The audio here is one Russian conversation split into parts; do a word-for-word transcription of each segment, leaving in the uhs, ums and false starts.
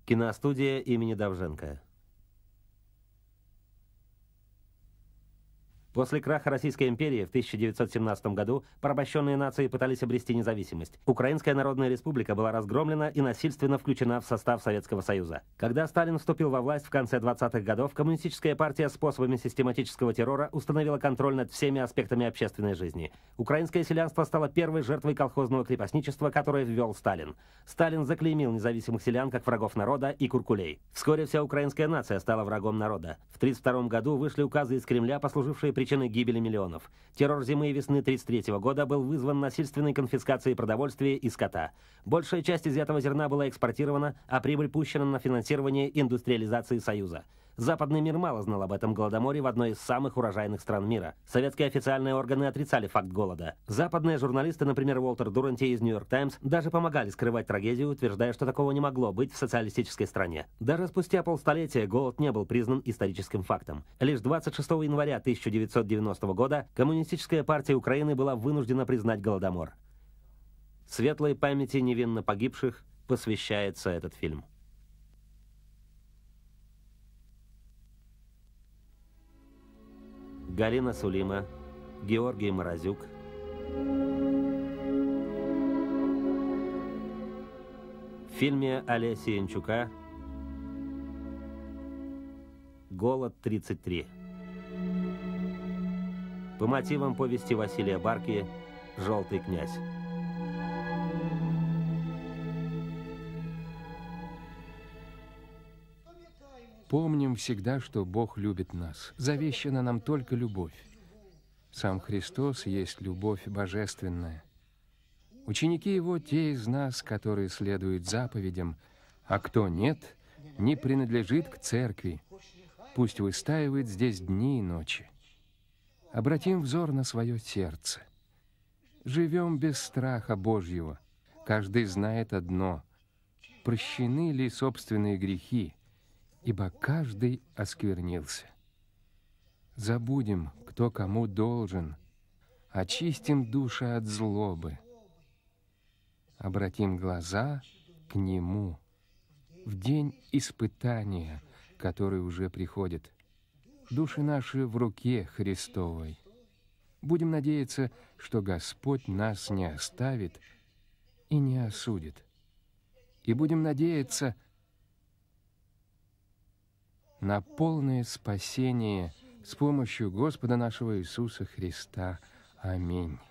Киностудия имени Довженко. После краха Российской империи в тысяча девятьсот семнадцатом году порабощенные нации пытались обрести независимость. Украинская Народная Республика была разгромлена и насильственно включена в состав Советского Союза. Когда Сталин вступил во власть в конце двадцатых годов, коммунистическая партия способами систематического террора установила контроль над всеми аспектами общественной жизни. Украинское селянство стало первой жертвой колхозного крепостничества, которое ввел Сталин. Сталин заклеймил независимых селян как врагов народа и куркулей. Вскоре вся украинская нация стала врагом народа. В тысяча девятьсот тридцать втором году вышли указы из Кремля, послужившие причиной гибели миллионов. Террор зимы и весны тысяча девятьсот тридцать третьего года был вызван насильственной конфискацией продовольствия и скота. Большая часть изъятого зерна была экспортирована, а прибыль пущена на финансирование индустриализации Союза. Западный мир мало знал об этом голодоморе в одной из самых урожайных стран мира. Советские официальные органы отрицали факт голода. Западные журналисты, например, Уолтер Дуранти из «Нью-Йорк Таймс», даже помогали скрывать трагедию, утверждая, что такого не могло быть в социалистической стране. Даже спустя полстолетия голод не был признан историческим фактом. Лишь двадцать шестого января тысяча девятьсот девяностого года Коммунистическая партия Украины была вынуждена признать голодомор. Светлой памяти невинно погибших посвящается этот фильм. Галина Сулима, Георгий Морозюк. В фильме Олеся Янчука «Голод тридцать три». По мотивам повести Василия Барки «Желтый князь». Помним всегда, что Бог любит нас. Завещана нам только любовь. Сам Христос есть любовь божественная. Ученики Его те из нас, которые следуют заповедям, а кто нет, не принадлежит к церкви. Пусть выстаивает здесь дни и ночи. Обратим взор на свое сердце. Живем без страха Божьего. Каждый знает одно: прощены ли собственные грехи, ибо каждый осквернился. Забудем, кто кому должен, очистим души от злобы, обратим глаза к Нему в день испытания, который уже приходит. Души наши в руке Христовой. Будем надеяться, что Господь нас не оставит и не осудит. И будем надеяться на полное спасение с помощью Господа нашего Иисуса Христа. Аминь.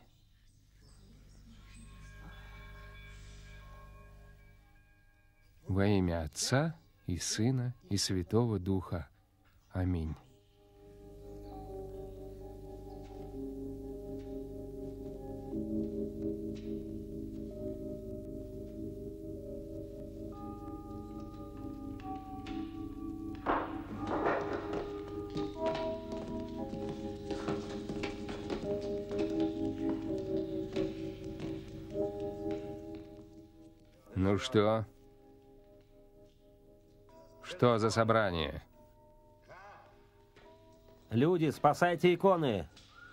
Во имя Отца и Сына и Святого Духа. Аминь. Ну что? Что за собрание? Люди, спасайте иконы!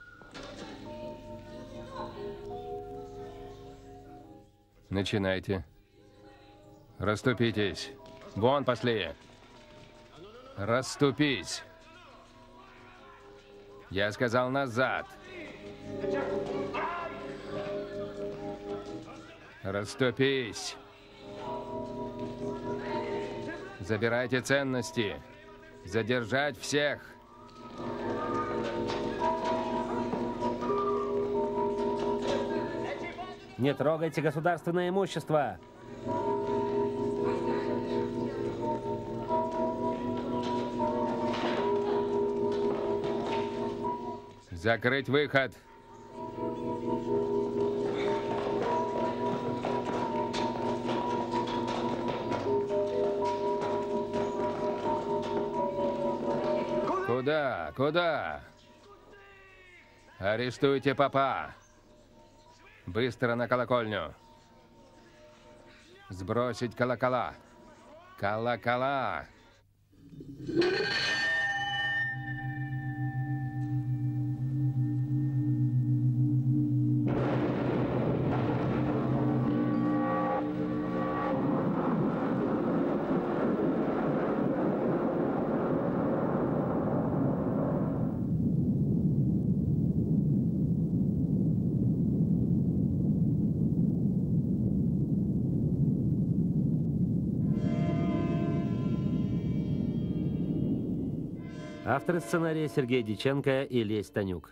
Начинайте. Расступитесь. Вон пошли. Расступись. Я сказал назад. Расступись. Забирайте ценности. Задержать всех. Не трогайте государственное имущество. Закрыть выход. Куда? Куда? Арестуйте попа. Быстро на колокольню. Сбросить колокола. Колокола. Авторы сценария Сергей Дьяченко и Лесь Танюк.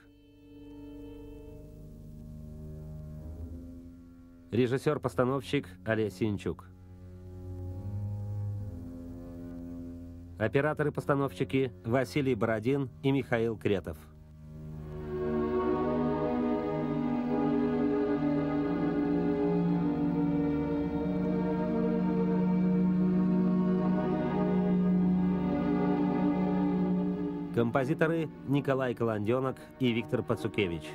Режиссер-постановщик Олеся Янчук. Операторы-постановщики Василий Бородин и Михаил Кретов. Композиторы Николай Коланденок и Виктор Пацукевич.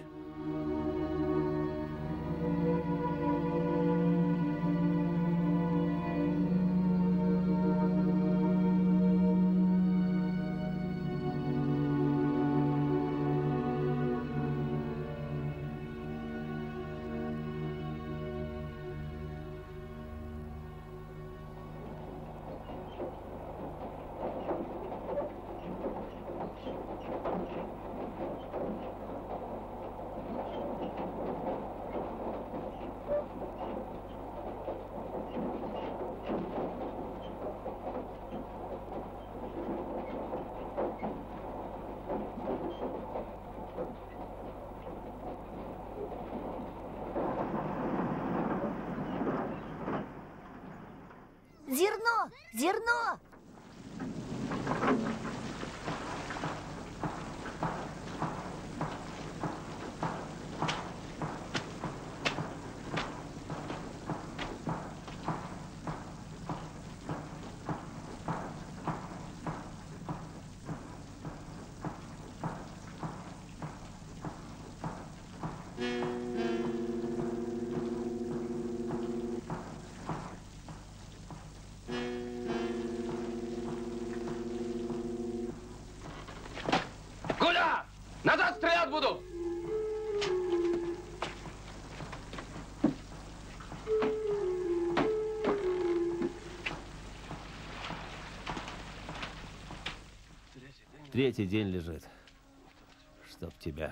Зерно! Зерно! Назад стрелять буду! Третий день лежит. Чтоб тебя.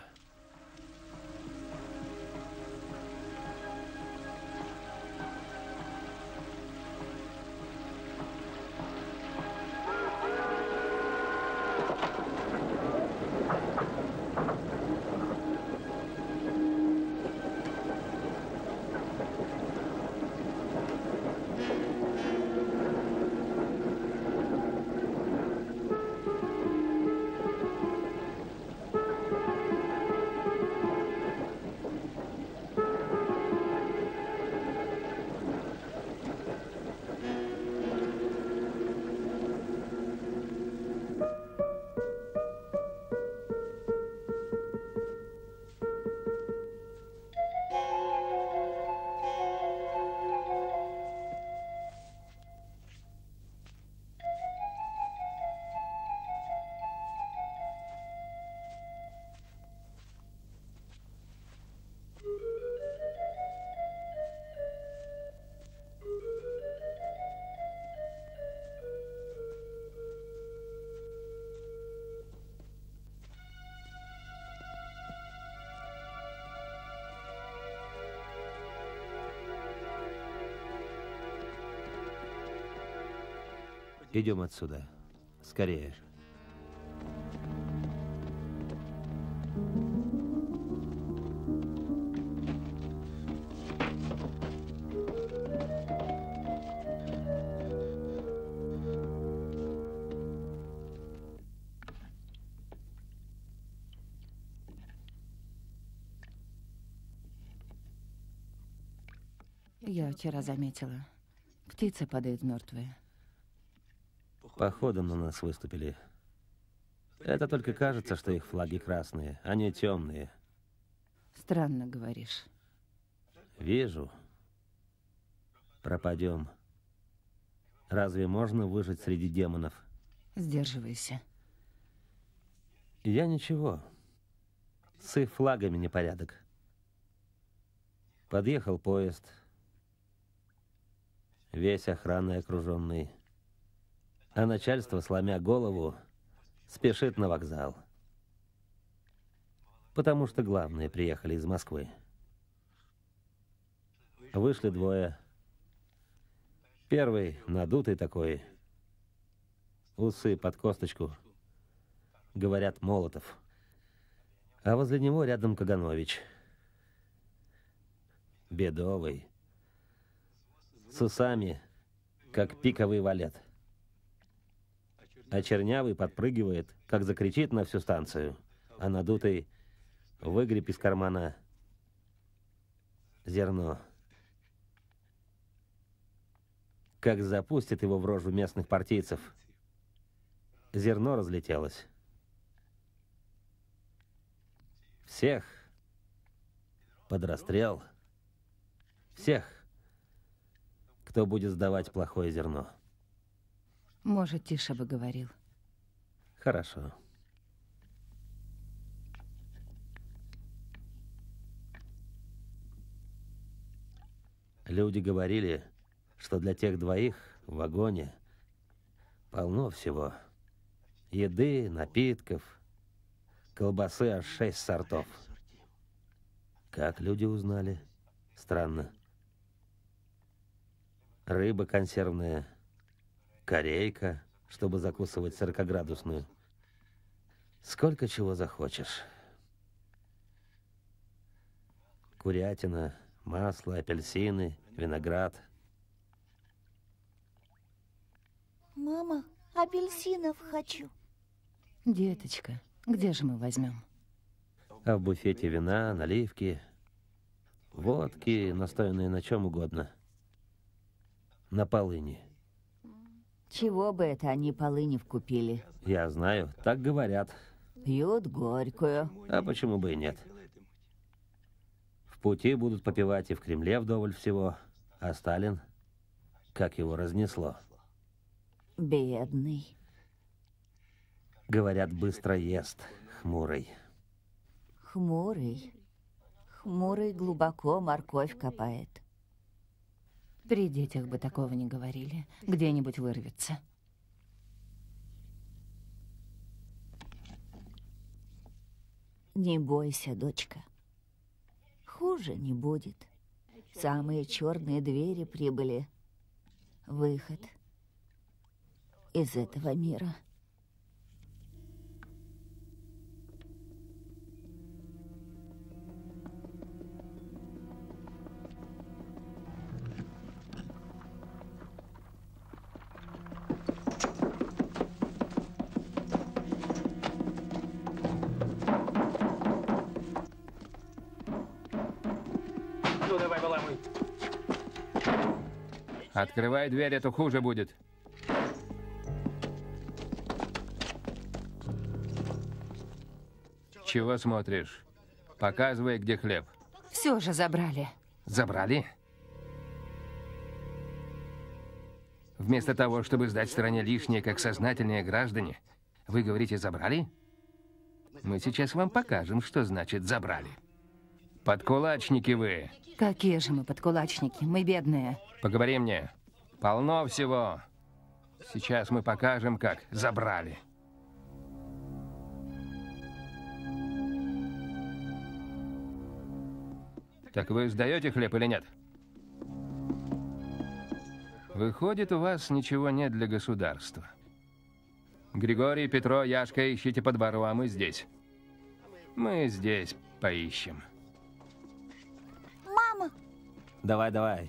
Идем отсюда. Скорее. Я вчера заметила. Птицы падают мертвые. Походом на нас выступили. Это только кажется, что их флаги красные, они темные. Странно говоришь. Вижу. Пропадем. Разве можно выжить среди демонов? Сдерживайся. Я ничего. С их флагами непорядок. Подъехал поезд. Весь охранный окруженный. А начальство, сломя голову, спешит на вокзал. Потому что главные приехали из Москвы. Вышли двое. Первый надутый такой, усы под косточку, говорят, Молотов. А возле него рядом Каганович. Бедовый. С усами, как пиковый валет. А чернявый подпрыгивает, как закричит на всю станцию. А надутый выгреб из кармана зерно. Как запустит его в рожу местных партийцев. Зерно разлетелось. Всех под расстрел. Всех, кто будет сдавать плохое зерно. Может, тише бы говорил. Хорошо. Люди говорили, что для тех двоих в вагоне полно всего. Еды, напитков, колбасы аж шесть сортов. Как люди узнали? Странно. Рыба консервная, корейка, чтобы закусывать сорокаградусную. Сколько чего захочешь. Курятина, масло, апельсины, виноград. Мама, апельсинов хочу. Деточка, где же мы возьмем? А в буфете вина, наливки, водки, настоянные на чем угодно. На полыни. Чего бы это они полынив купили? Я знаю, так говорят. Пьют горькую. А почему бы и нет? В пути будут попивать и в Кремле вдоволь всего. А Сталин, как его разнесло. Бедный. Говорят, быстро ест, хмурый. Хмурый. Хмурый глубоко морковь копает. При детях бы такого не говорили. Где-нибудь вырвется. Не бойся, дочка. Хуже не будет. Самые черные двери прибыли. Выход из этого мира. Ну, давай, баламуй. Открывай дверь, а то хуже будет. Чего смотришь? Показывай, где хлеб. Все же забрали. Забрали? Вместо того, чтобы сдать стране лишнее, как сознательные граждане, вы говорите «забрали»? Мы сейчас вам покажем, что значит «забрали». Подкулачники вы. Какие же мы подкулачники? Мы бедные. Поговори мне. Полно всего. Сейчас мы покажем, как забрали. Так вы сдаете хлеб или нет? Выходит, у вас ничего нет для государства. Григорий, Петро, Яшка, ищите по двору, а мы здесь. Мы здесь поищем. Мама! Давай, давай.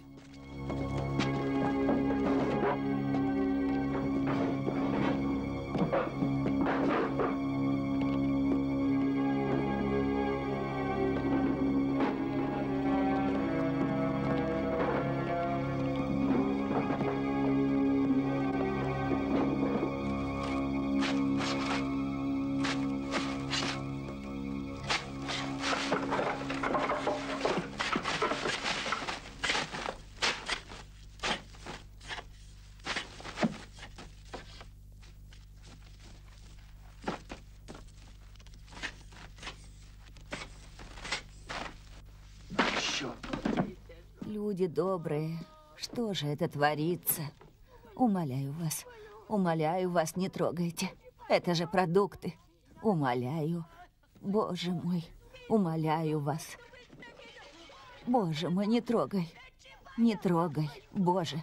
Люди добрые, что же это творится? Умоляю вас, умоляю вас, не трогайте. Это же продукты. Умоляю, Боже мой, умоляю вас. Боже мой, не трогай, не трогай, Боже.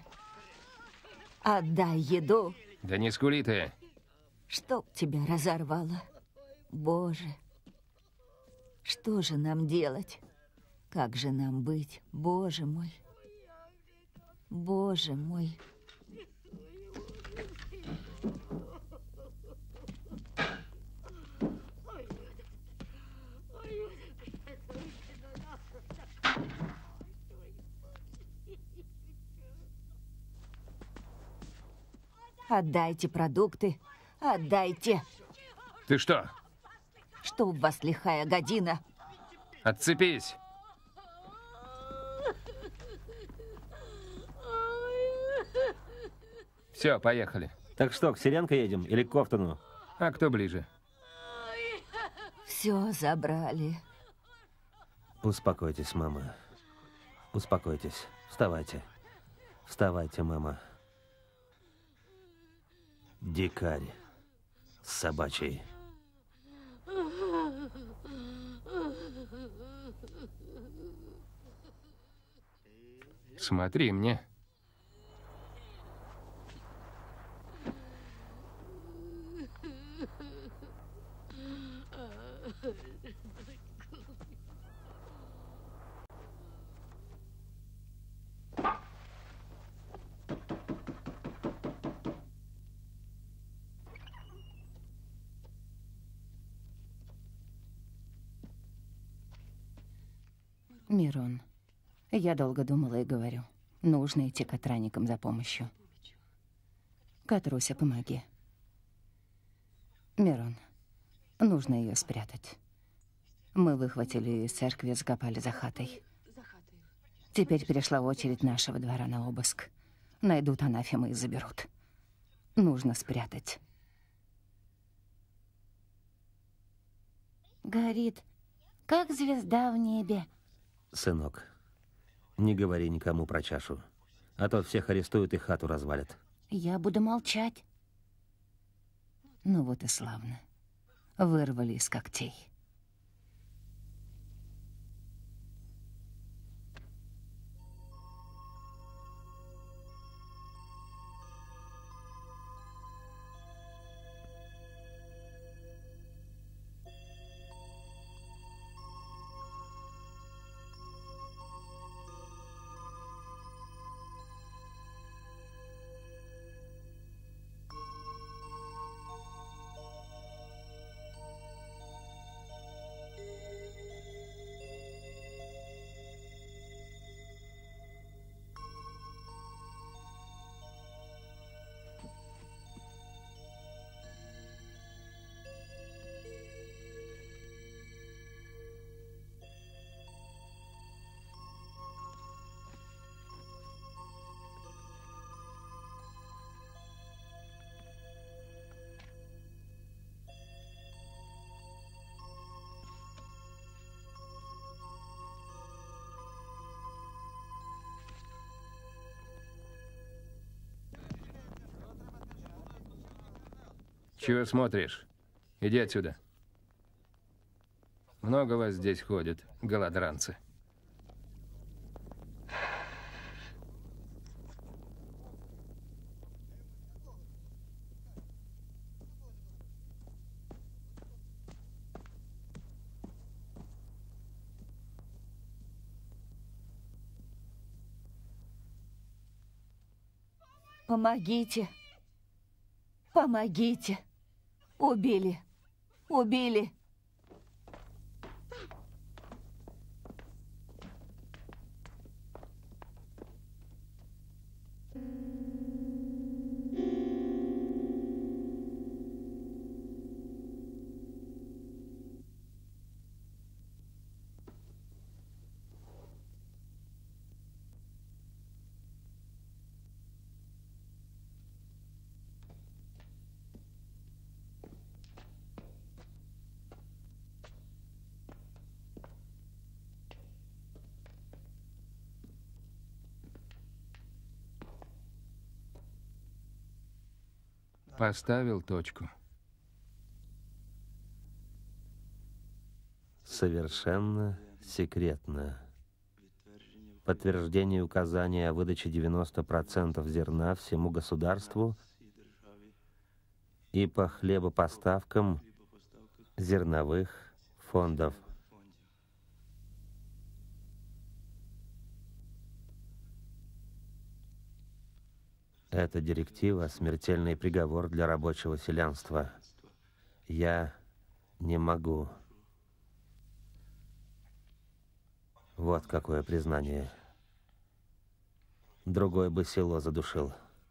Отдай еду. Да не скули ты. Чтоб тебя разорвало. Боже, что же нам делать? Как же нам быть, Боже мой? Боже мой. Отдайте продукты, отдайте. Ты что? Чтоб вас лихая година. Отцепись. Все, поехали. Так что, к Сиренко едем или к Кофтону? А кто ближе? Все забрали. Успокойтесь, мама. Успокойтесь. Вставайте. Вставайте, мама. Дикарь. Собачий. Смотри мне. Мирон, я долго думала и говорю. Нужно идти к охранникам за помощью. Катруся, помоги. Мирон, нужно ее спрятать. Мы выхватили ее из церкви и закопали за хатой. Теперь пришла очередь нашего двора на обыск. Найдут анафемы и заберут. Нужно спрятать. Горит, как звезда в небе. Сынок, не говори никому про чашу, а то всех арестуют и хату развалят. Я буду молчать. Ну вот и славно. Вырвали из когтей. Чего смотришь? Иди отсюда. Много вас здесь ходит, голодранцы. Помогите. Помогите. Убили. Убили. Поставил точку. Совершенно секретно. Подтверждение указания о выдаче девяноста процентов зерна всему государству и по хлебопоставкам зерновых фондов. Эта директива — смертельный приговор для рабочего селянства. Я не могу. Вот какое признание. Другой бы село задушил.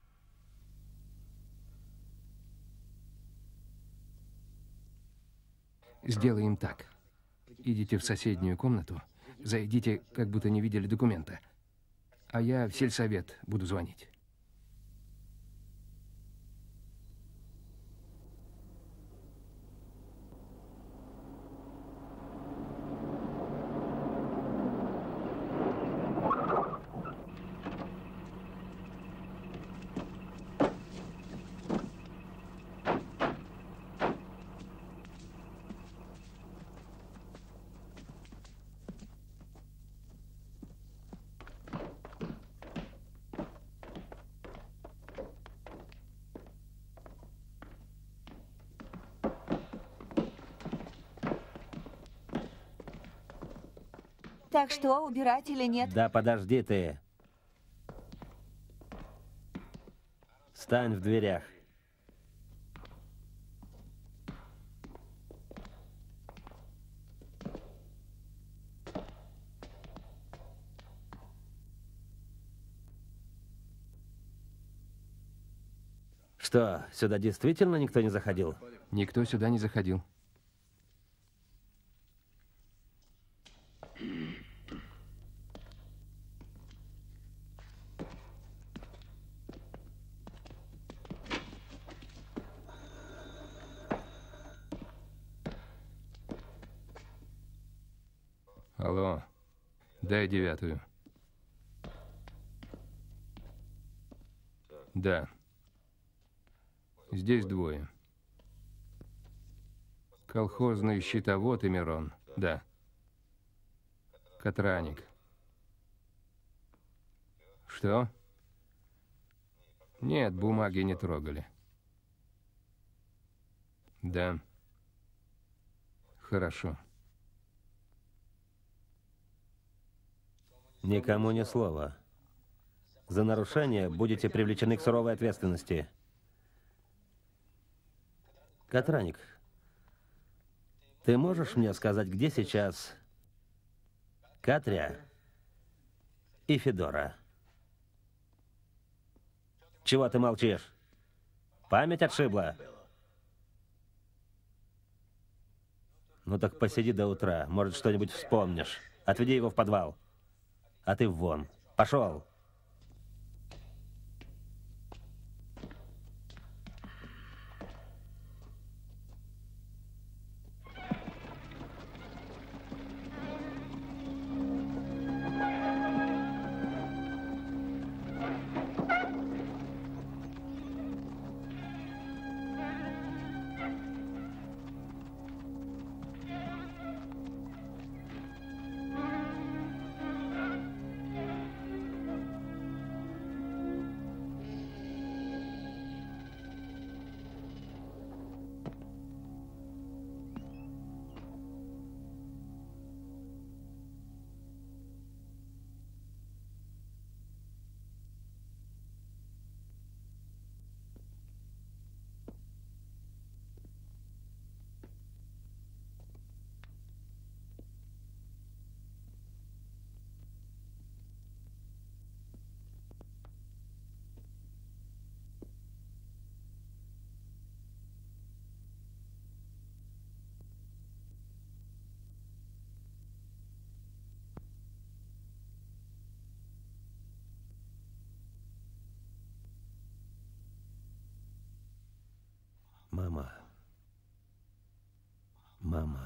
Сделаем так. Идите в соседнюю комнату, зайдите, как будто не видели документа. А я в сельсовет буду звонить. Так что, убирать или нет? Да подожди ты. Стань в дверях. Что, сюда действительно никто не заходил? Никто сюда не заходил. Алло, дай девятую. Да. Здесь двое. Колхозный щитовод и Мирон. Да. Катраник. Что? Нет, бумаги не трогали. Да. Хорошо. Никому ни слова. За нарушение будете привлечены к суровой ответственности. Катраник, ты можешь мне сказать, где сейчас Катря и Федора? Чего ты молчишь? Память отшибла? Ну так посиди до утра, может, что-нибудь вспомнишь. Отведи его в подвал. А ты вон. Пошел. Мама. Мама.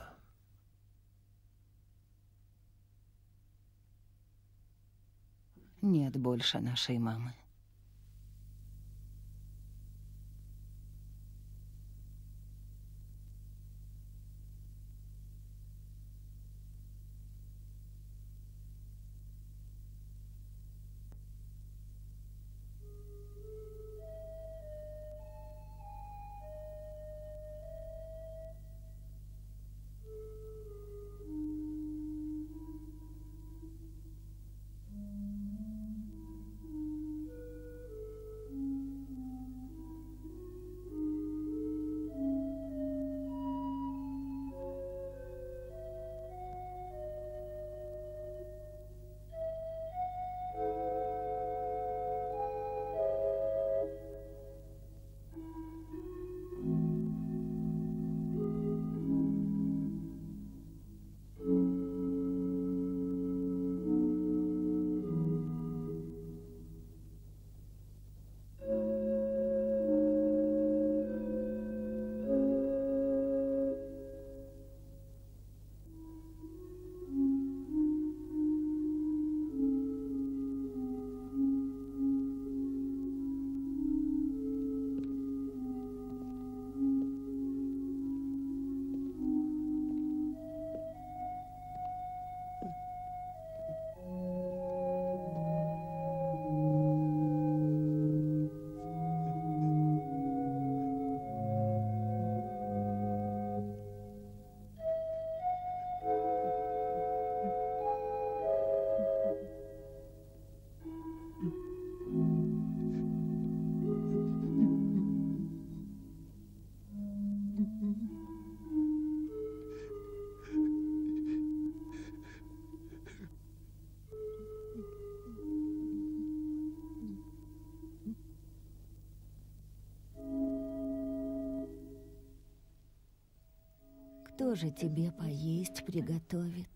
Нет больше нашей мамы. Кто же тебе поесть приготовит?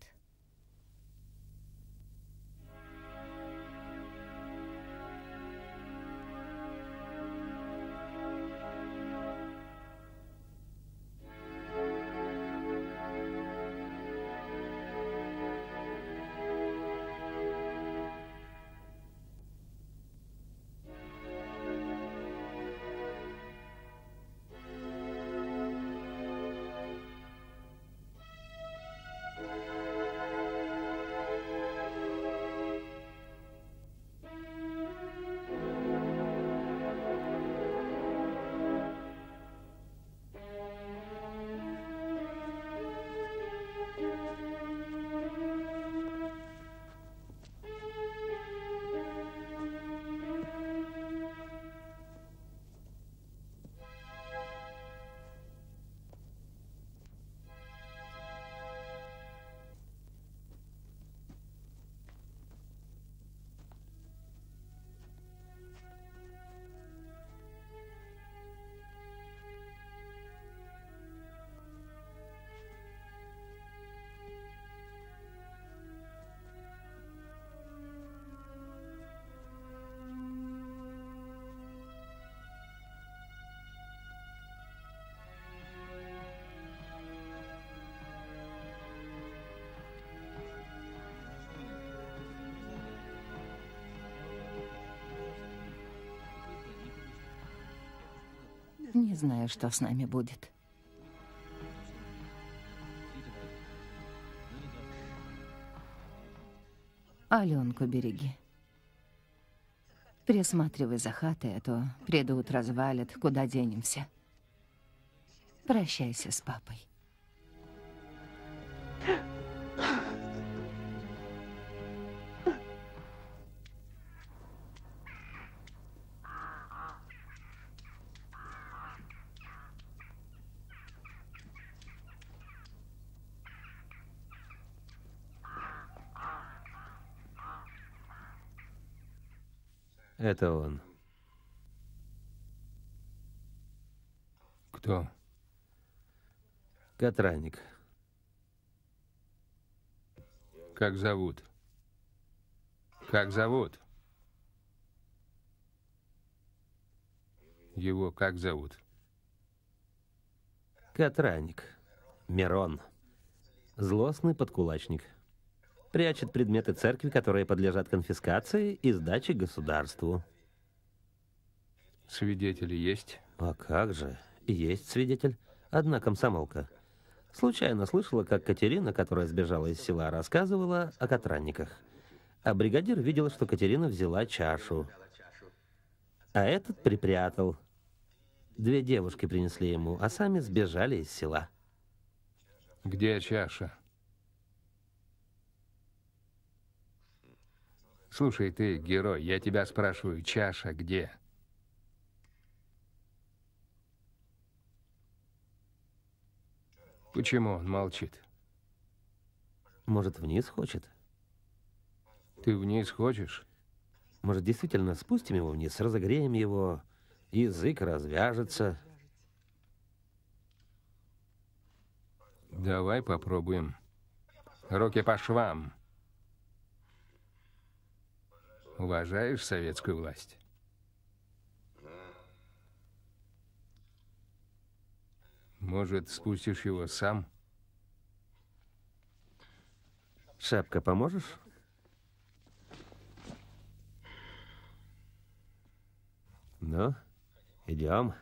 Не знаю, что с нами будет. Аленку береги. Присматривай за хатой, а то придут, развалят, куда денемся. Прощайся с папой. Это он. Кто? Катраник. Как зовут? Как зовут? Его как зовут? Катраник. Мирон. Злостный подкулачник. Прячет предметы церкви, которые подлежат конфискации и сдаче государству. Свидетели есть? А как же? Есть свидетель. Одна комсомолка. Случайно слышала, как Катерина, которая сбежала из села, рассказывала о Катранниках. А бригадир видел, что Катерина взяла чашу. А этот припрятал. Две девушки принесли ему, а сами сбежали из села. Где чаша? Слушай, ты, герой, я тебя спрашиваю, чаша где? Почему он молчит? Может, вниз хочет? Ты вниз хочешь? Может, действительно спустим его вниз, разогреем его, язык развяжется. Давай попробуем. Руки по швам. Уважаешь советскую власть? Может, спустишь его сам? Шапка, поможешь? Ну, идем.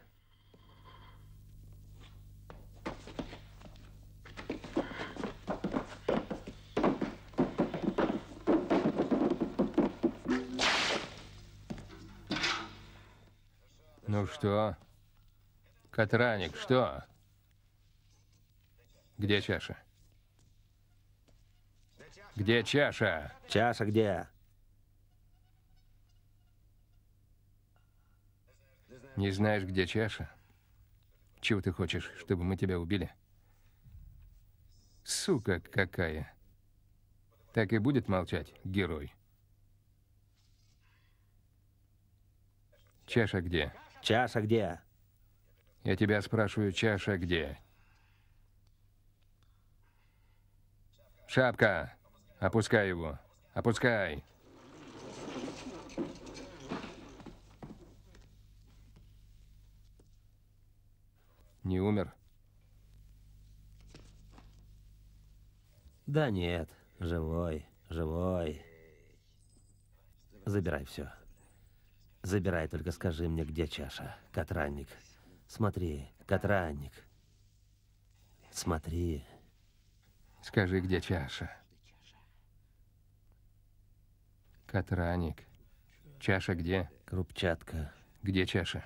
Ну что? Катраник, что? Где чаша? Где чаша? Чаша где? Не знаешь, где чаша? Чего ты хочешь, чтобы мы тебя убили? Сука какая. Так и будет молчать, герой. Чаша где? Чаша где? Я тебя спрашиваю, чаша где? Шапка! Опускай его. Опускай. Не умер? Да нет, живой, живой. Забирай все. Забирай, только скажи мне, где чаша, Катранник. Смотри, Катранник. Смотри. Скажи, где чаша. Катранник. Чаша где? Крупчатка. Где чаша?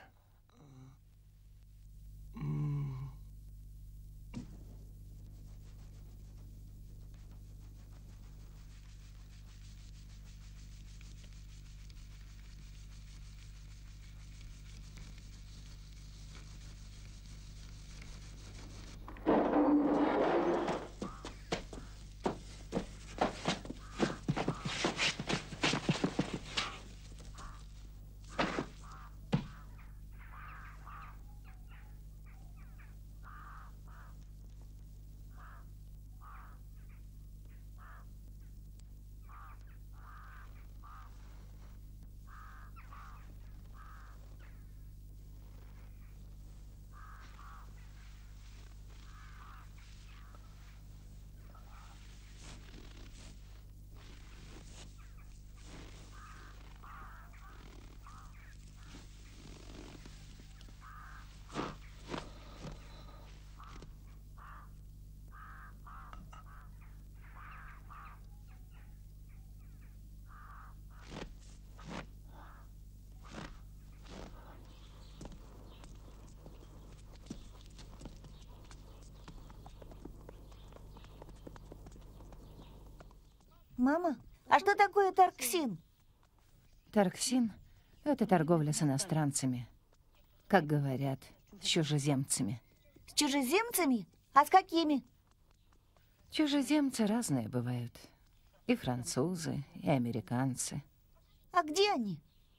Мама, а что такое Тарксин? Тарксин — это торговля с иностранцами. Как говорят, с чужеземцами. С чужеземцами? А с какими? Чужеземцы разные бывают. И французы, и американцы. А где они?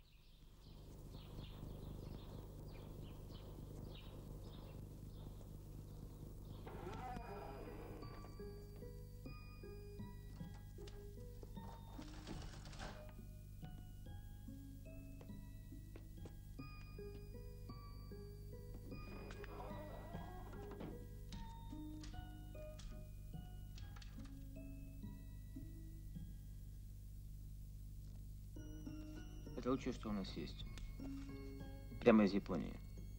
Это лучшее, что у нас есть. Прямо из Японии.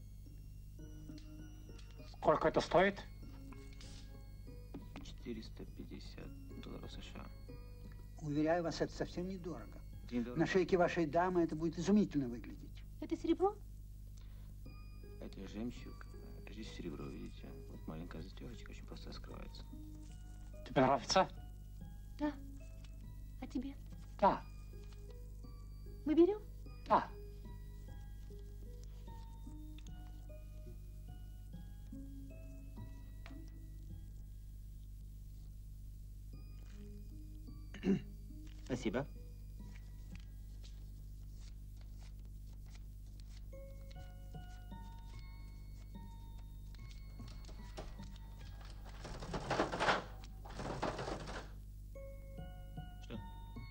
Сколько это стоит? четыреста пятьдесят долларов США. Уверяю вас, это совсем недорого. Это недорого. На шейке вашей дамы это будет изумительно выглядеть. Это серебро? Это жемчуг. Здесь серебро, видите? Вот маленькая застежечка очень просто скрывается. Тебе нравится? Да. А тебе? Да, Мы берем? да. Спасибо. Что?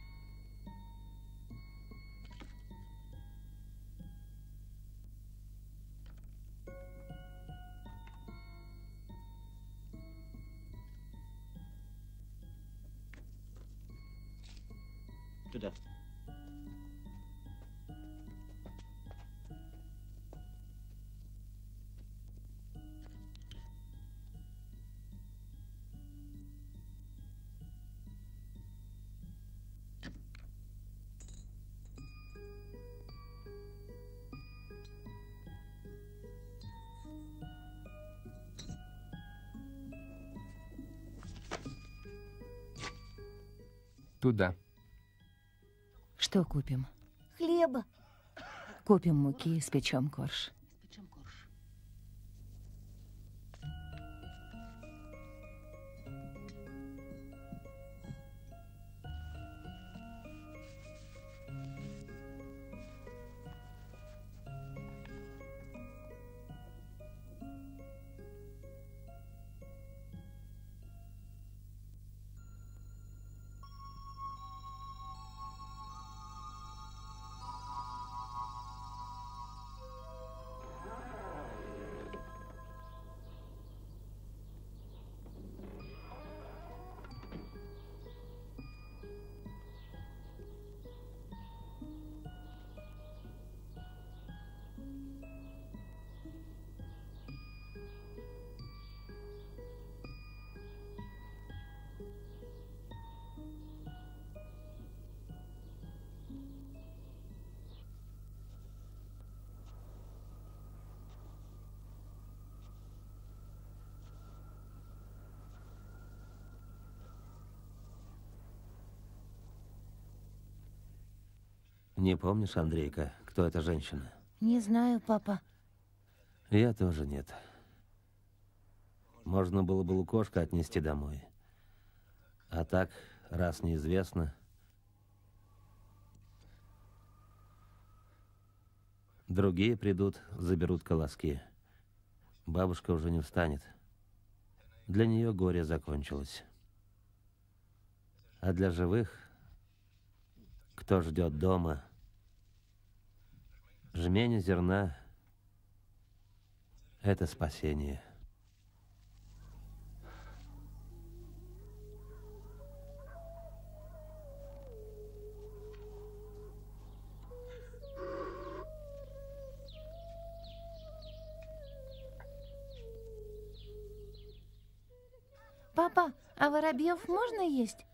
Туда. Туда. Что купим? Хлеба. Купим муки, испечем корж. Испечем корж. Не помнишь, Андрейка, кто эта женщина? Не знаю, папа. Я тоже нет. Можно было бы Лукошка отнести домой. А так, раз неизвестно... Другие придут, заберут колоски. Бабушка уже не встанет. Для нее горе закончилось. А для живых, кто ждет дома, жмень зерна — это спасение. Папа, а воробьев можно есть?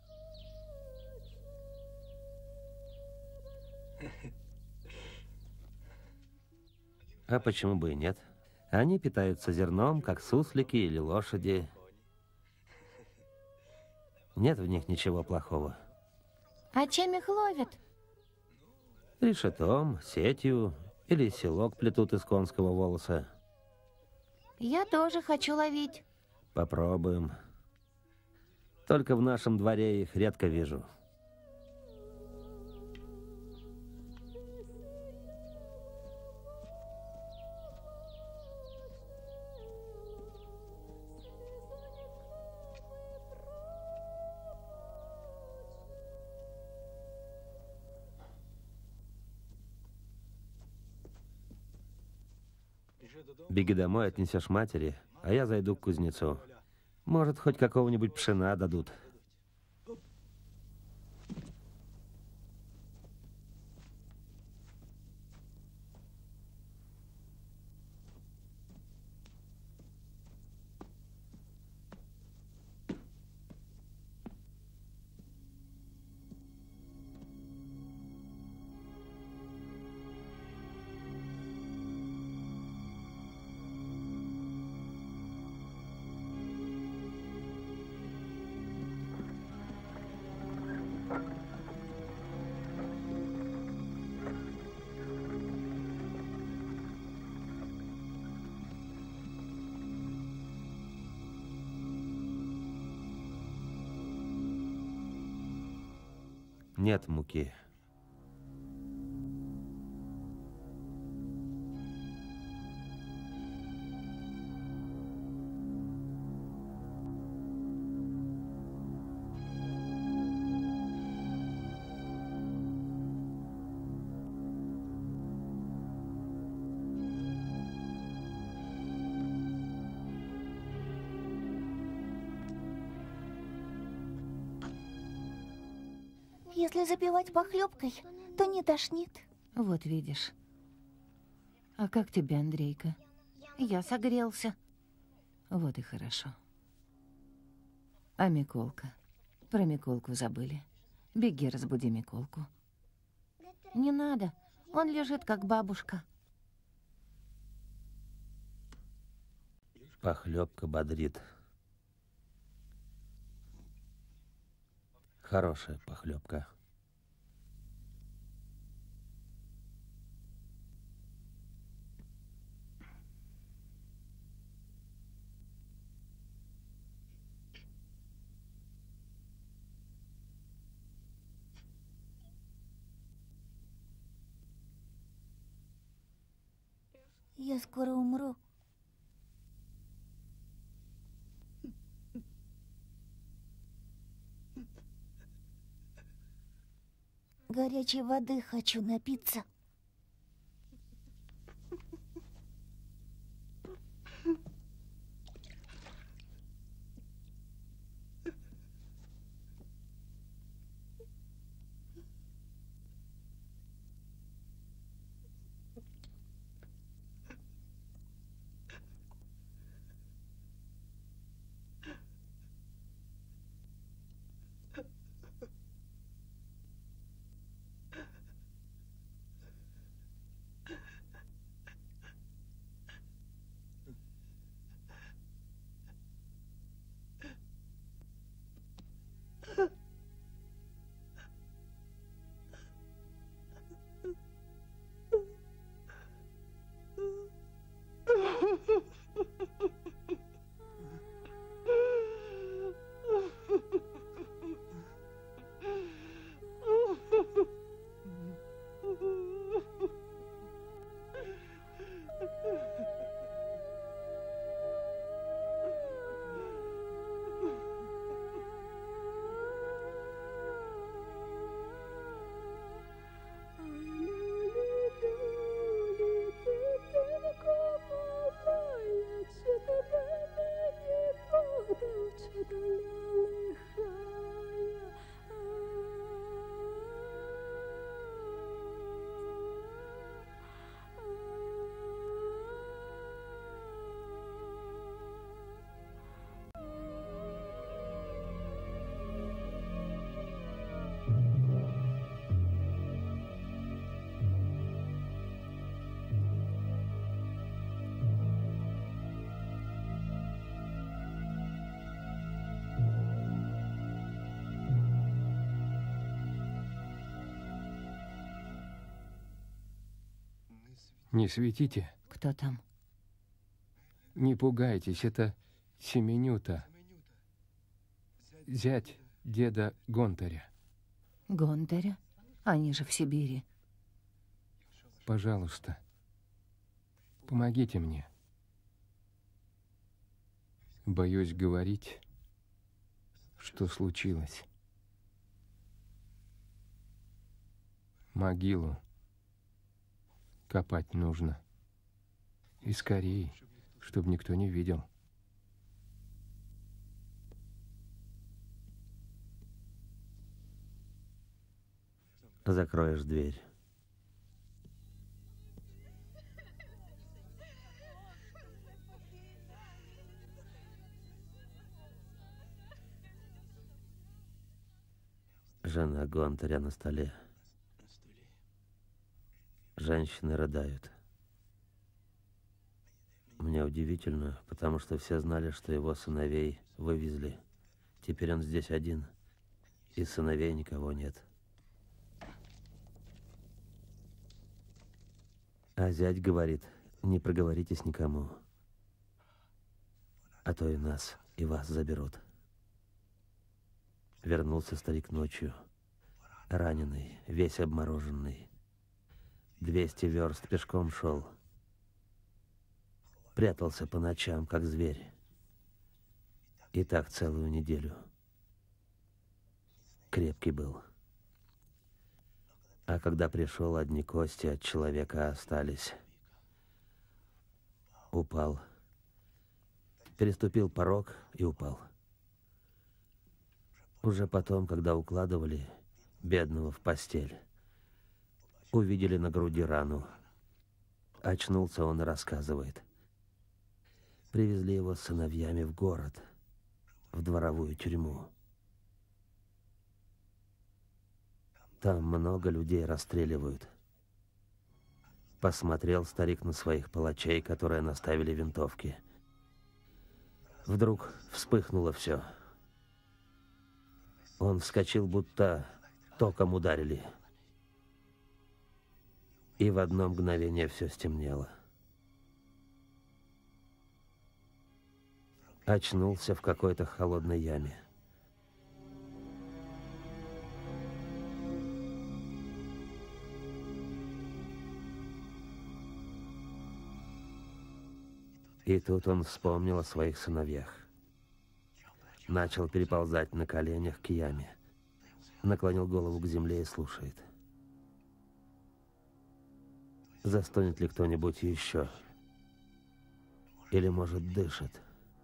А почему бы и нет? Они питаются зерном, как суслики или лошади. Нет в них ничего плохого. А чем их ловят? Решетом, сетью или селок плетут из конского волоса. Я тоже хочу ловить. Попробуем. Только в нашем дворе их редко вижу. Беги домой, отнесешь матери, а я зайду к кузнецу. Может, хоть какого-нибудь пшена дадут. Нет муки. Если запивать похлебкой, то не тошнит. Вот видишь. А как тебе, Андрейка? Я согрелся. Вот и хорошо. А Миколка? Про Миколку забыли. Беги, разбуди Миколку. Не надо. Он лежит, как бабушка. Похлебка бодрит. Хорошая похлебка. Я скоро умру. Горячей воды хочу напиться. Не светите. Кто там? Не пугайтесь, это Семенюта. Зять деда Гонтаря. Гонтаря? Они же в Сибири. Пожалуйста, помогите мне. Боюсь говорить, что случилось. Могилу копать нужно. И скорее, чтобы никто не видел. Закроешь дверь. Жена Гонтаря на столе. Женщины рыдают. Мне удивительно, потому что все знали, что его сыновей вывезли. Теперь он здесь один. Из сыновей никого нет. А зять говорит, не проговоритесь никому. А то и нас, и вас заберут. Вернулся старик ночью. Раненый, весь обмороженный. Двести верст пешком шел. Прятался по ночам, как зверь. И так целую неделю. Крепкий был. А когда пришел, одни кости от человека остались. Упал. Переступил порог и упал. Уже потом, когда укладывали бедного в постель, увидели на груди рану. Очнулся он и рассказывает. Привезли его с сыновьями в город, в дворовую тюрьму. Там много людей расстреливают. Посмотрел старик на своих палачей, которые наставили винтовки. Вдруг вспыхнуло все. Он вскочил, будто током ударили. И в одно мгновение все стемнело. Очнулся в какой-то холодной яме. И тут он вспомнил о своих сыновьях. Начал переползать на коленях к яме. Наклонил голову к земле и слушает. Застонет ли кто-нибудь еще? Или, может, дышит?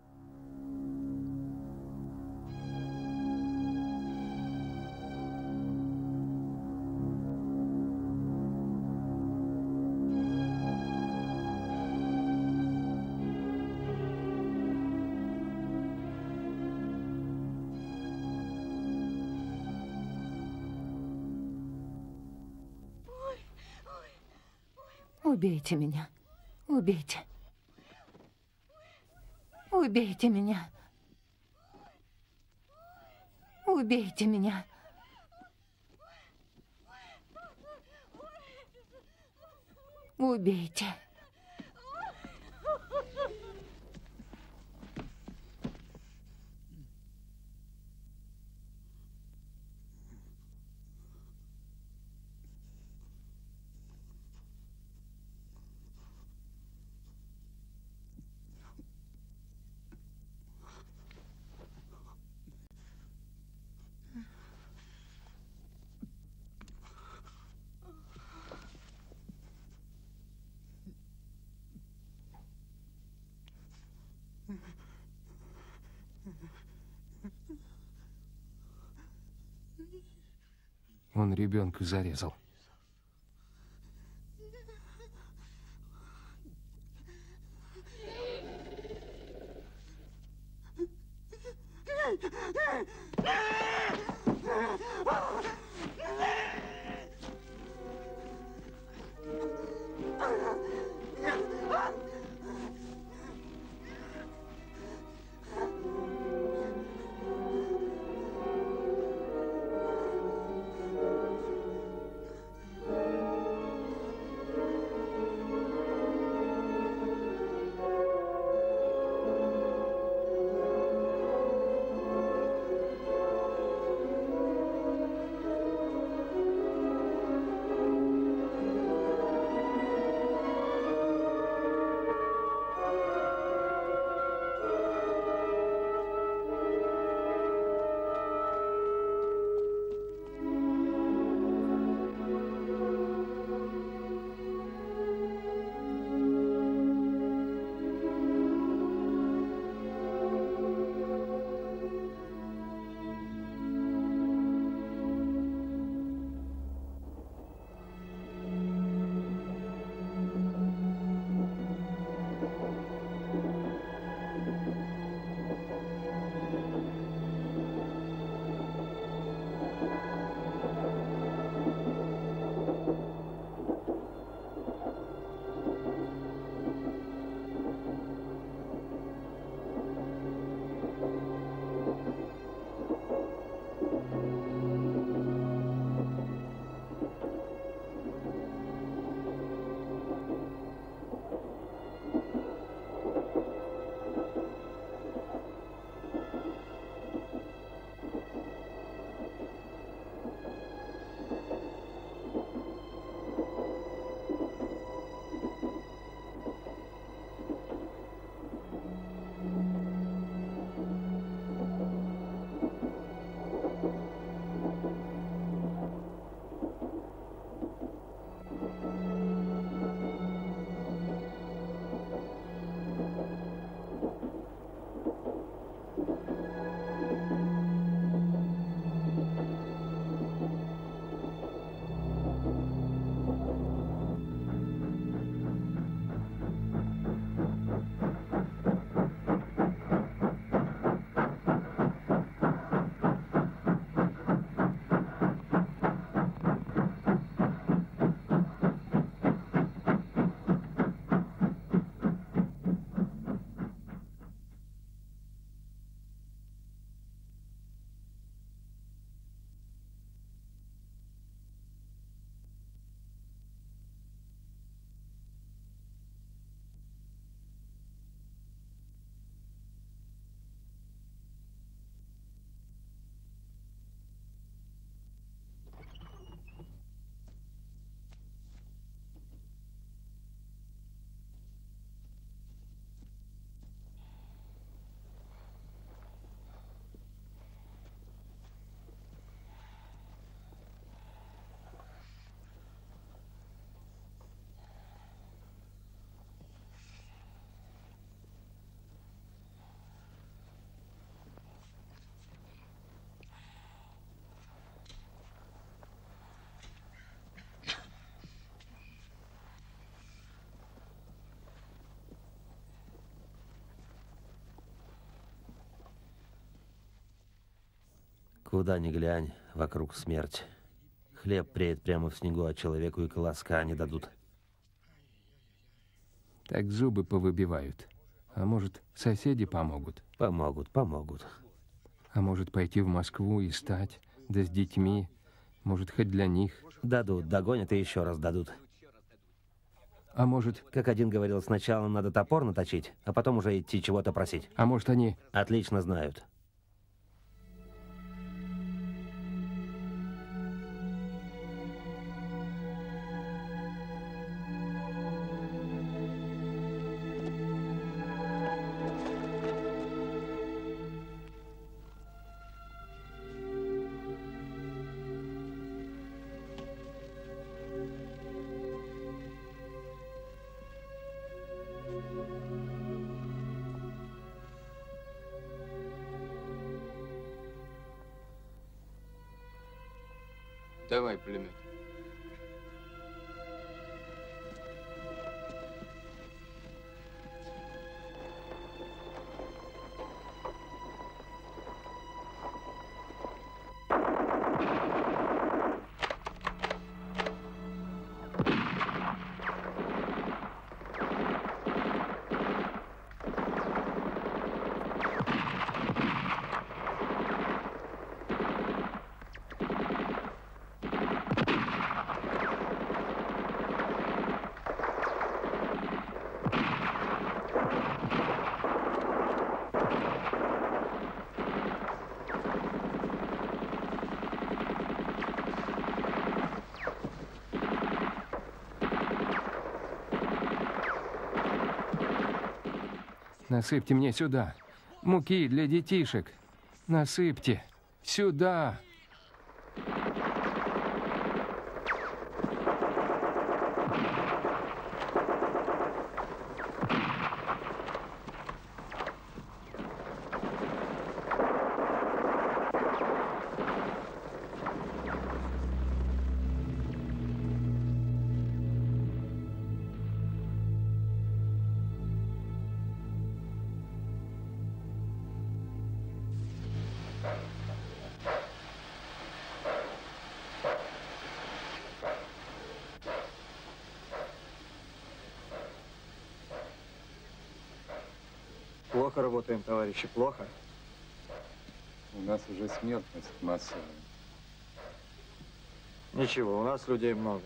Убейте меня. Убейте. Убейте меня. Убейте меня. Убейте. Он ребенка зарезал. Куда ни глянь, вокруг смерть. Хлеб преет прямо в снегу, а человеку и колоска не дадут. Так зубы повыбивают. А может, соседи помогут? Помогут, помогут. А может, пойти в Москву и стать, да с детьми? Может, хоть для них? Дадут, догонят и еще раз дадут. А может... Как один говорил, сначала надо топор наточить, а потом уже идти чего-то просить. А может, они... Отлично знают. Давай, пулемет. Насыпьте мне сюда. Муки для детишек. Насыпьте. Сюда. Плохо работаем, товарищи, плохо. У нас уже смертность массовая. Ничего, у нас людей много.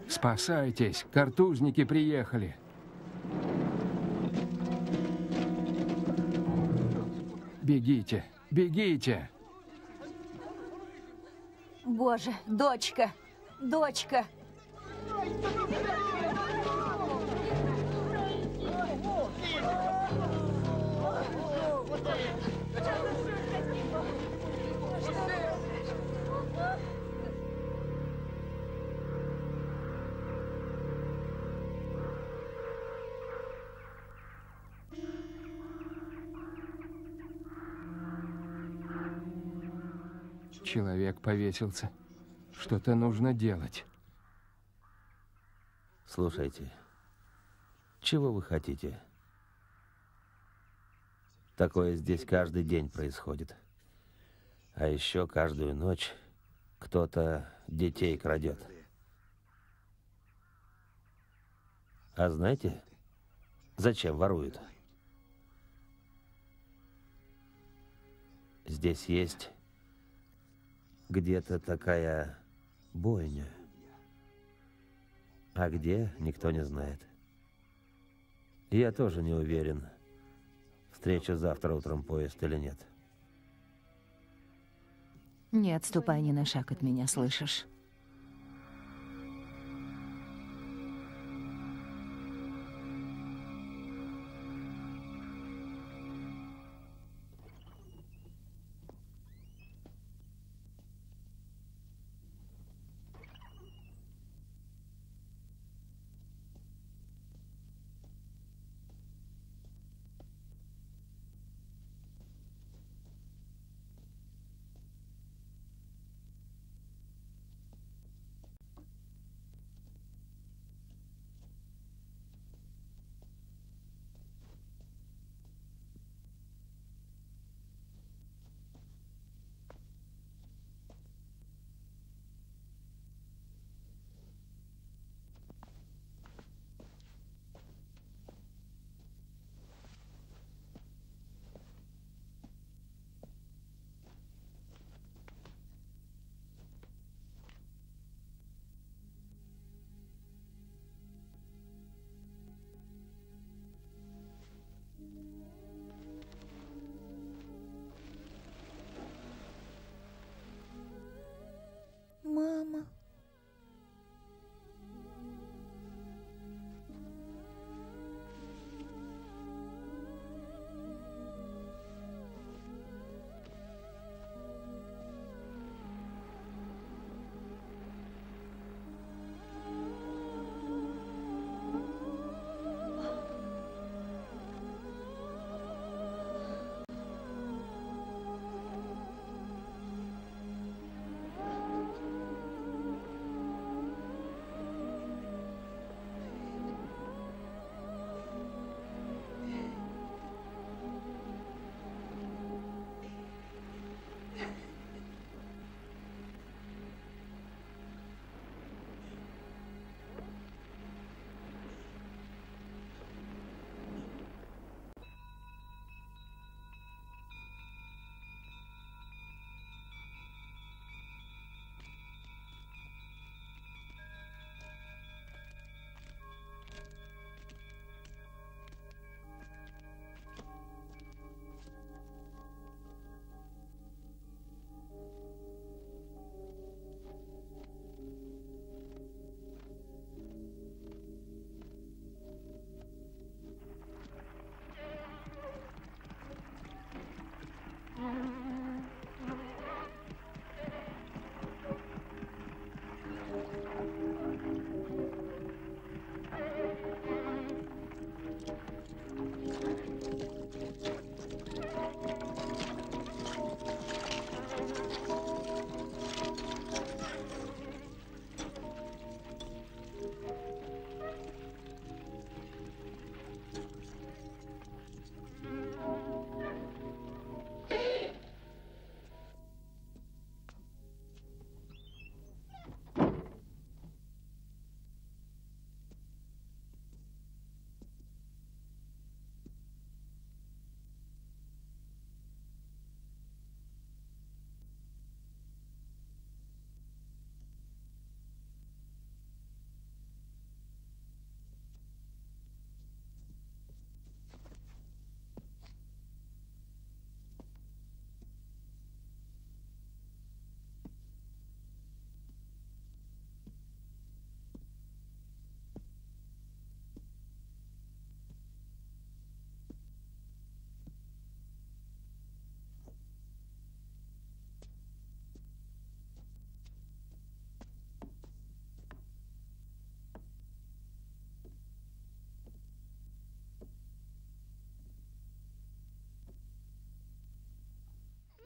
Спасайтесь, картузники приехали. Бегите, бегите! Боже, дочка, дочка! Человек повесился. Что-то нужно делать. Слушайте, чего вы хотите? Такое здесь каждый день происходит. А еще каждую ночь кто-то детей крадет. А знаете, зачем воруют? Здесь есть где-то такая бойня. А где, никто не знает. Я тоже не уверен, встречу завтра утром поезд или нет. Не отступай ни на шаг от меня, слышишь?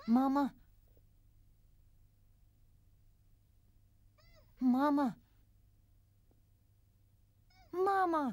Мама? Мама? Мама!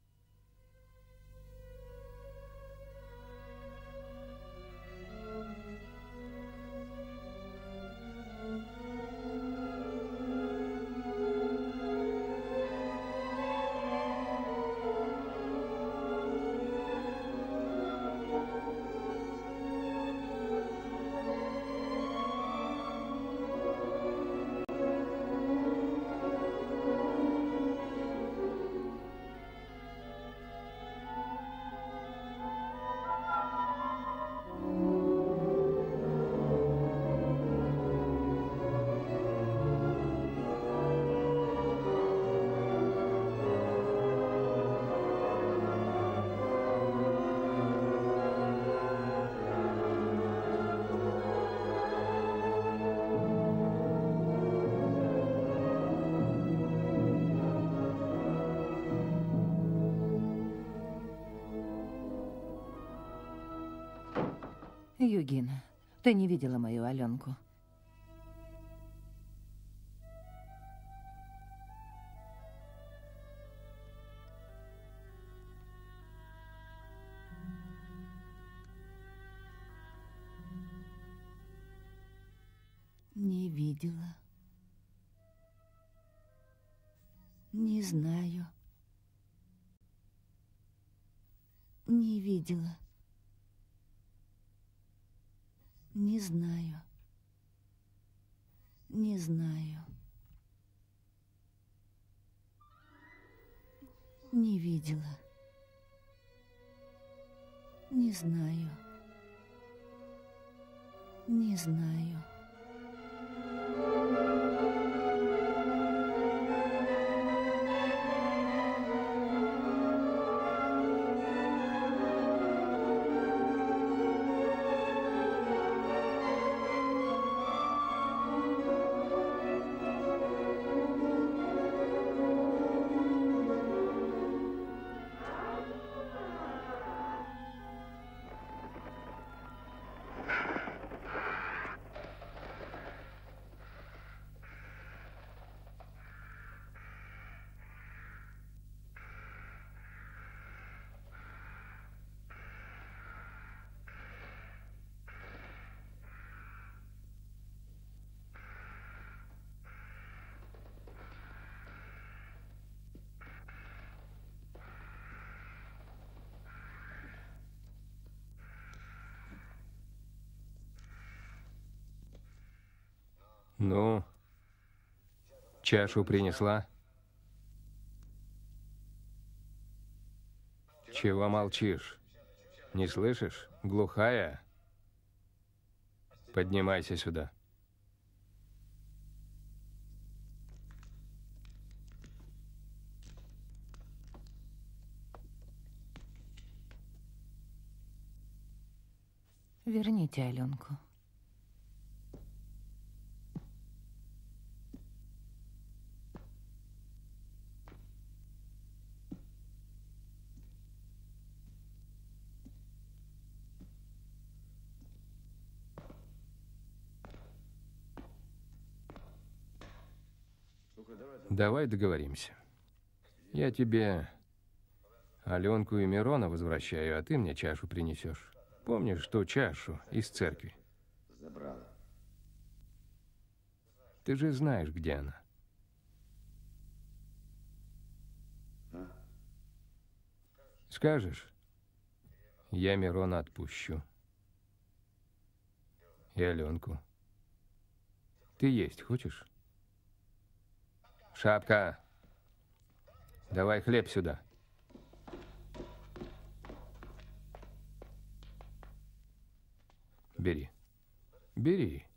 Югина, ты не видела мою Аленку? Не видела. Не знаю. Не видела. Не знаю. Не знаю. Не видела. Не знаю. Не знаю. Ну, чашу принесла? Чего молчишь? Не слышишь? Глухая? Поднимайся сюда. Верните Аленку. Давай договоримся. Я тебе Аленку и Мирона возвращаю, а ты мне чашу принесешь. Помнишь ту чашу из церкви? Забрала. Ты же знаешь, где она. А? Скажешь, я Мирона отпущу. И Аленку. Ты есть хочешь? Шапка, давай хлеб сюда. Бери. Бери.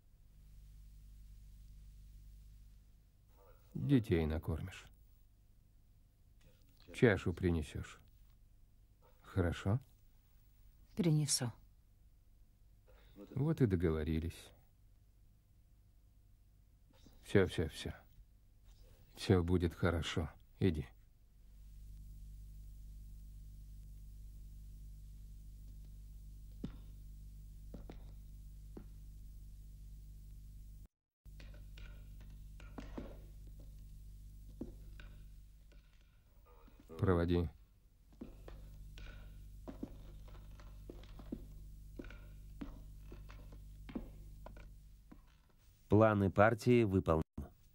Детей накормишь. Чашу принесешь. Хорошо? Принесу. Вот и договорились. Все, все, все. Все будет хорошо. Иди. Проводи. Планы партии выполнены.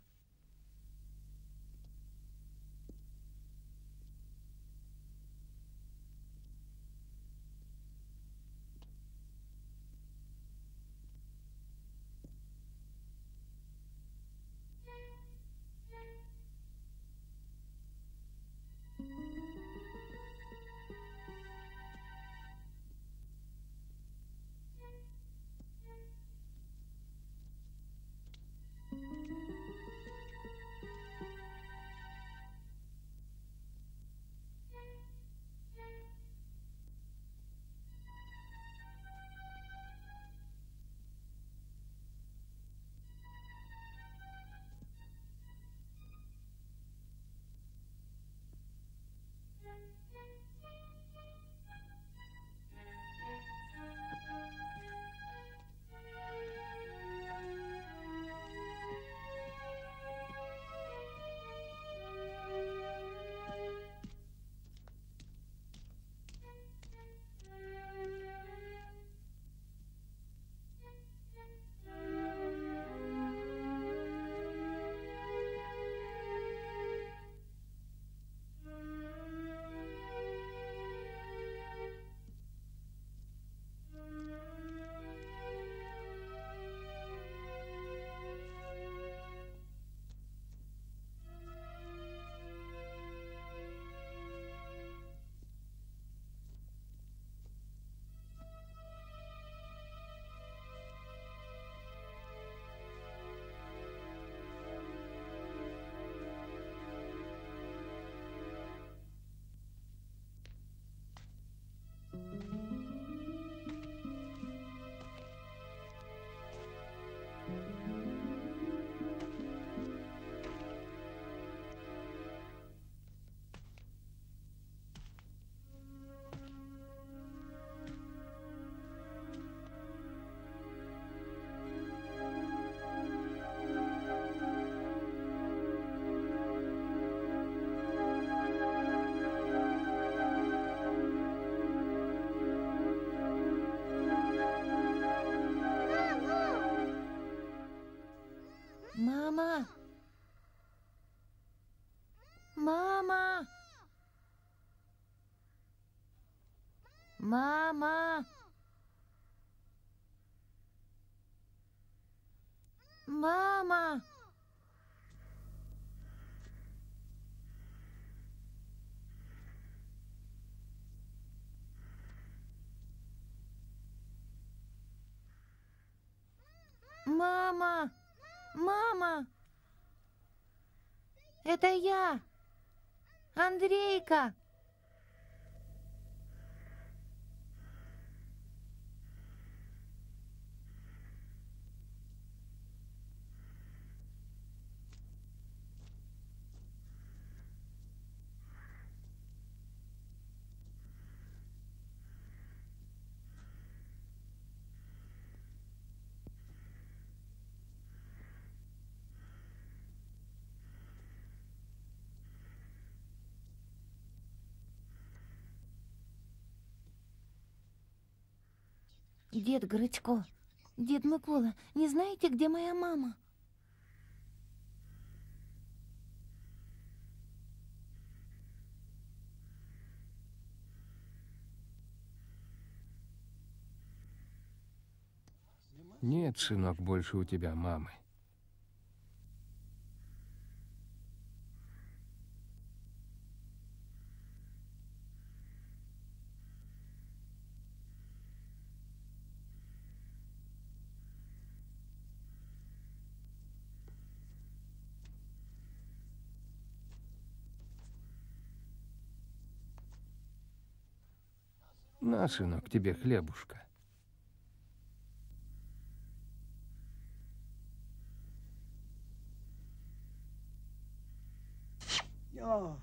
Мама! Мама! Мама! Мама! Мама! Мама! Это я! Андрейка! Дед Грачко, дед Микола, не знаете, где моя мама? Нет, сынок, больше у тебя мамы. На, сынок, тебе хлебушка. Ja.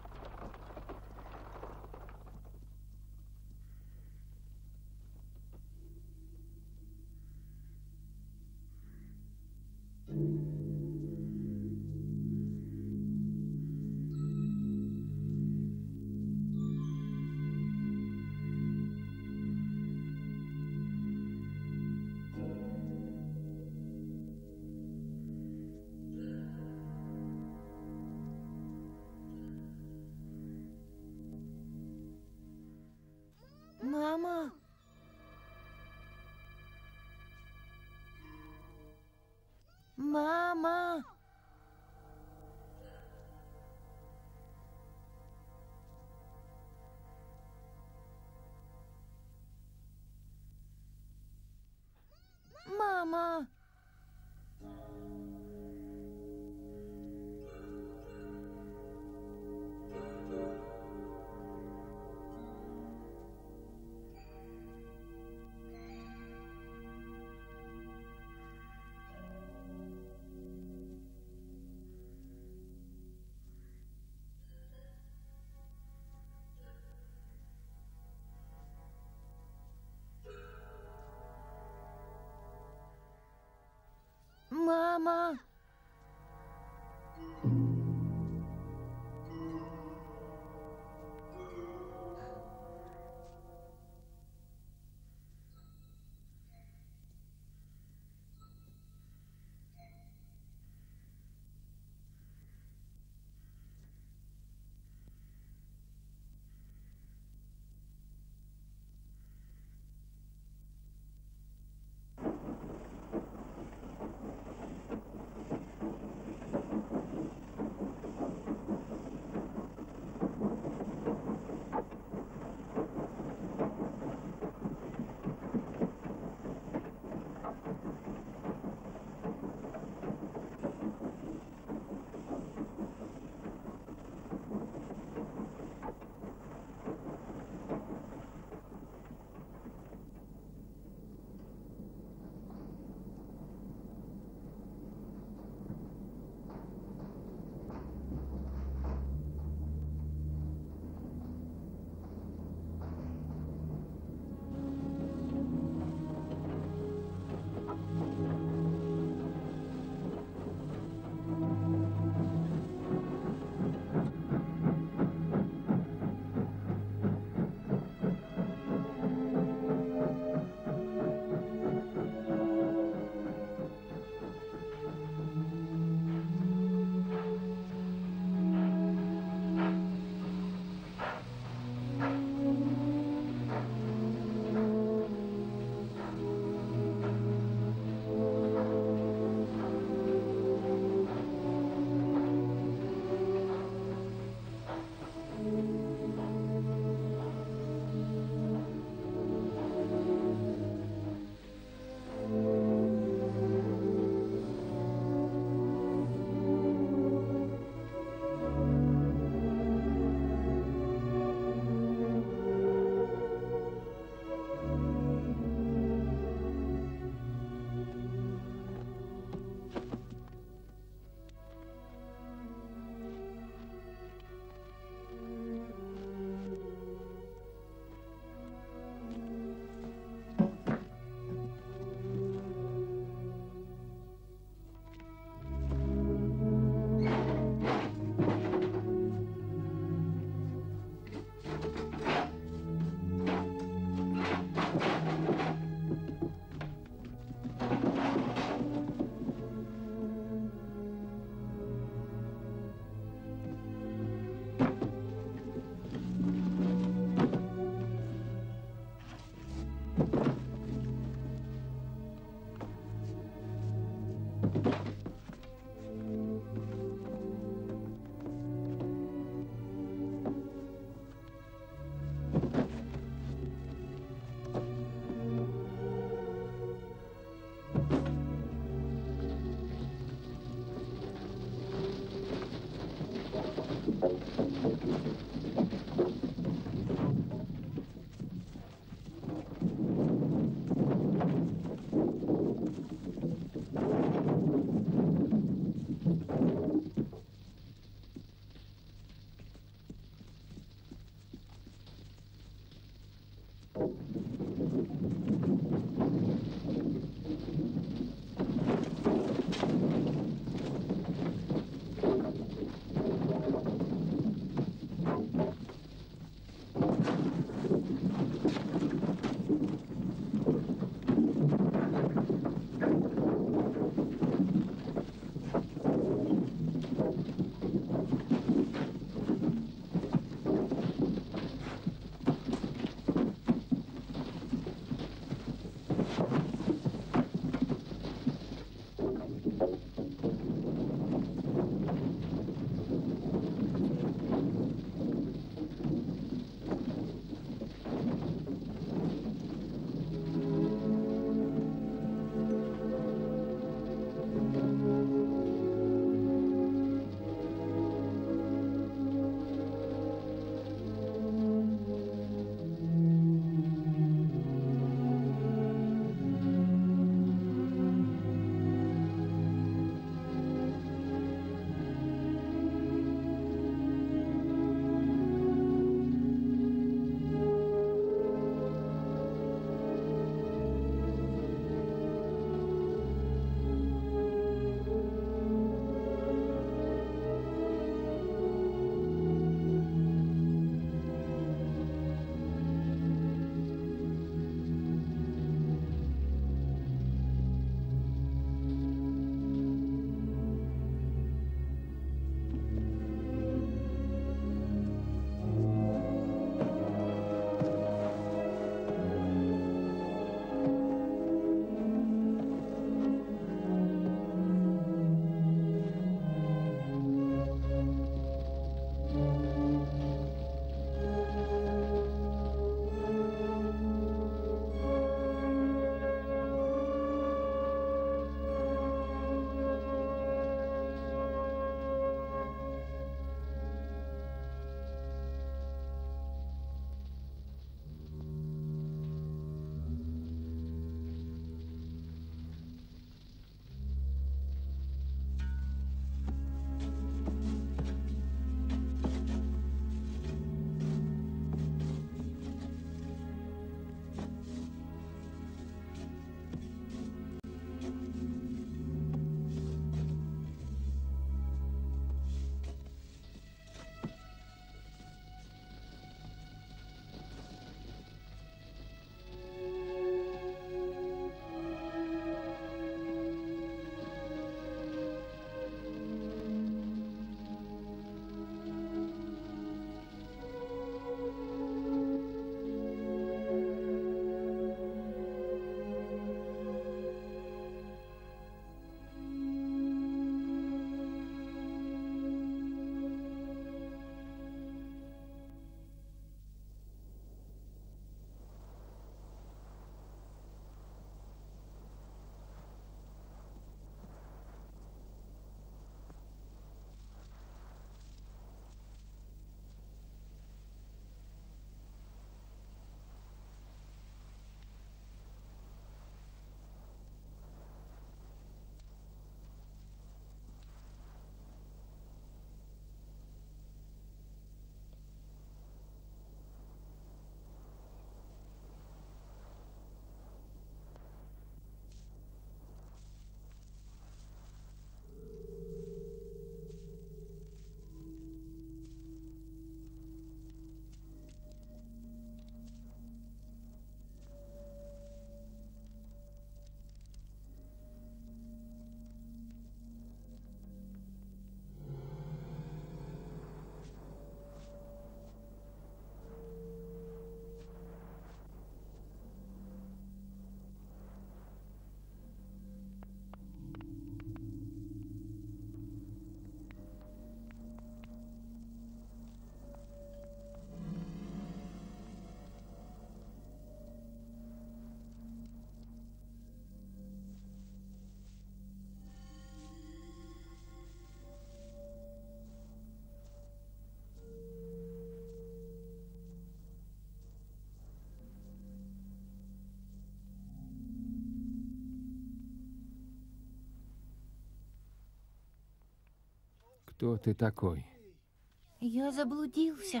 Кто ты такой? Я заблудился.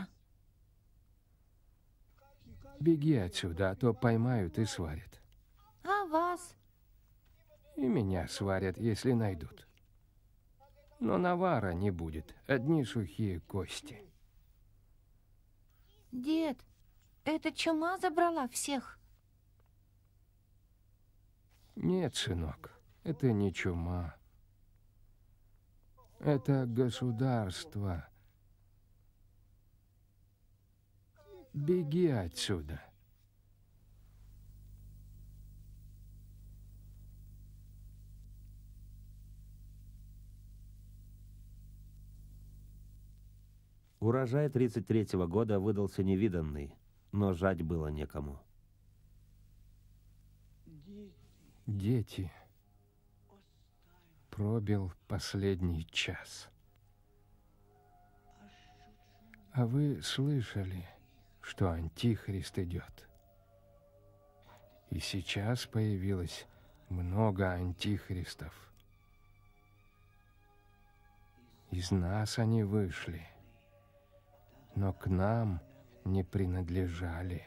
Беги отсюда, а то поймают и сварят. А вас? И меня сварят, если найдут. Но навара не будет, одни сухие кости. Дед, эта чума забрала всех? Нет, сынок, это не чума. Это государство. Беги отсюда. Урожай тридцать третьего года выдался невиданный, но жать было некому. Дети. Пробил последний час. А вы слышали, что Антихрист идет? И сейчас появилось много антихристов. Из нас они вышли, но к нам не принадлежали.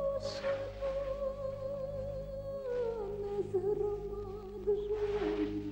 Громад жаль.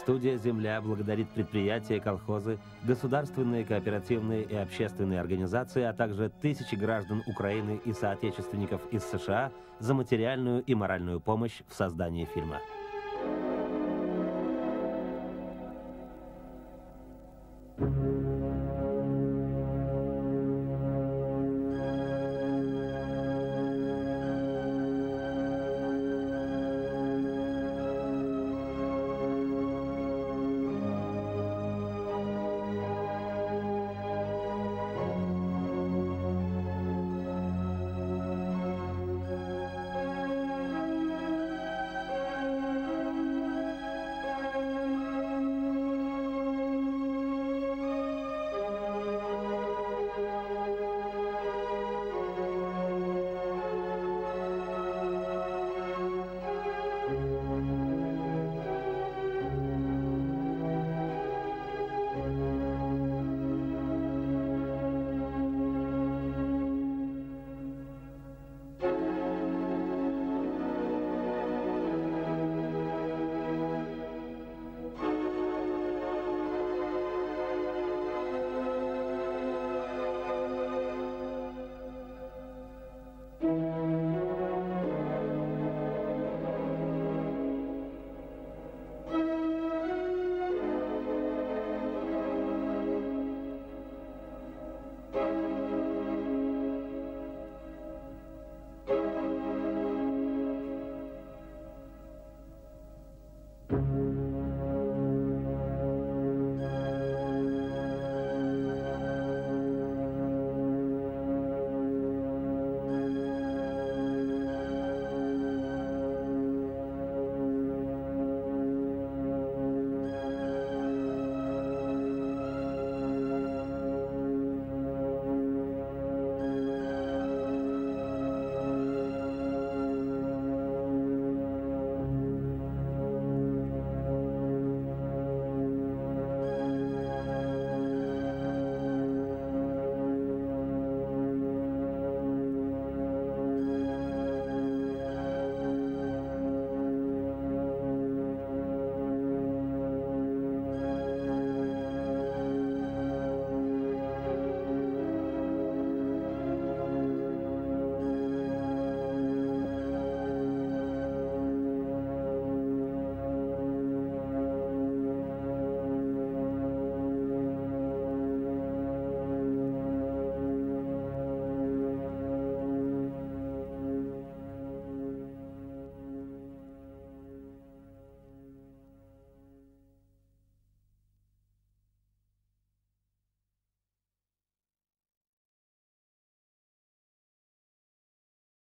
Студия «Земля» благодарит предприятия, колхозы, государственные, кооперативные и общественные организации, а также тысячи граждан Украины и соотечественников из США за материальную и моральную помощь в создании фильма. Thank you.